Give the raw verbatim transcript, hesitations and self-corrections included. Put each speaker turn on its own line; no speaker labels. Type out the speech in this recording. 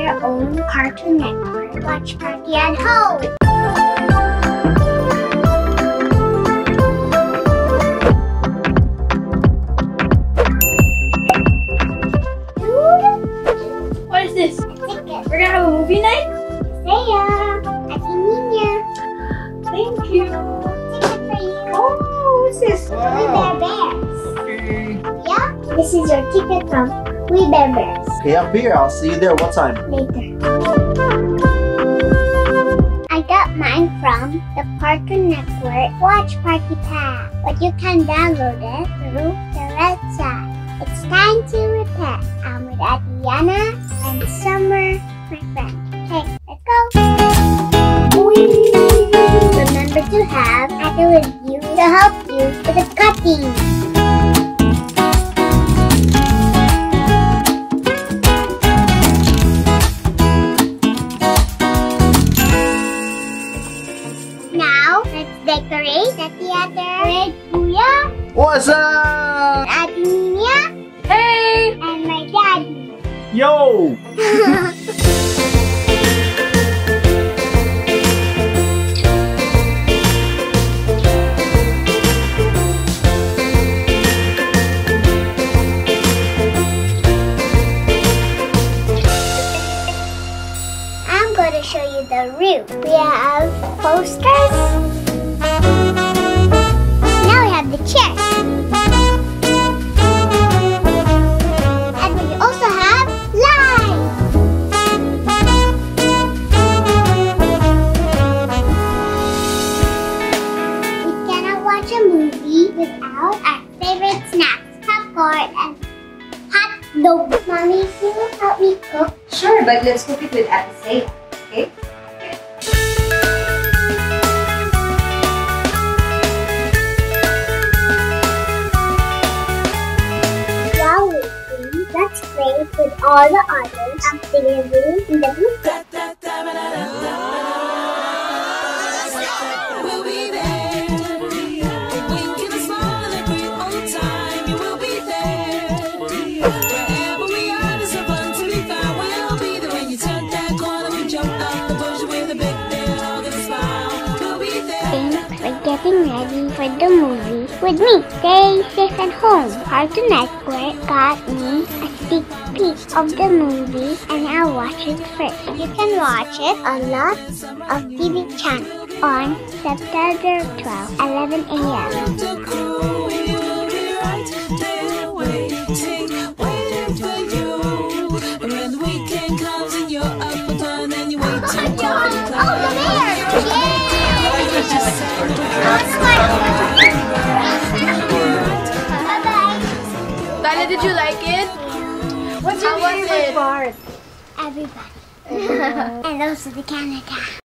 our own Cartoon Network watch party at home.
What is this?
A ticket.
We're gonna have a movie night?
Saya, Ate Nina.
Thank you.
Ticket for you.
Oh, what's this?
We Bear Bears.
Okay.
Yeah, this is your ticket from We Bear Bears.
Okay, up here. I'll see you there. What time?
Later. I got mine from the Cartoon Network Watch Party Pack, but you can download it through the website. It's time to repair. I'm with Adriana and Summer, my friend. Okay, let's go. Whee! Remember to have Ate with you to help you with the cutting. Now, let's decorate the theater with Kuya,
What's up?
Ate Nina,
Hey!
and my daddy.
Yo!
I'm going to show you the room. We have posters. Now we have the chairs. And we also have lights. We cannot watch a movie without our favorite snacks, popcorn and hot dogs. Mommy, can you help me cook?
Sure, but let's cook it with Ate Saya, okay?
While waiting, let's play with all the others and delivery in the booklet.
We'll be there. Winking a smile and a great old time. You will be there. Wherever we are, there's a fun to be found. We'll be there when you turn that corner. We jump out the bush with a big dog and a smile. We'll be there.
Thanks for getting ready for the movie with me. Stay safe at home. Cartoon Network got me a sneak peek of the movie and I'll watch it first. You can watch it on lots of T V channels on September twelfth, eleven a m
The crew, we will be right there waiting, waiting for you. And when the weekend comes and you're up and done and you wait till
Oh, the bear! Yay!
Dale, did you like it?
What's
How was it?
part? Everybody. And also the Canada.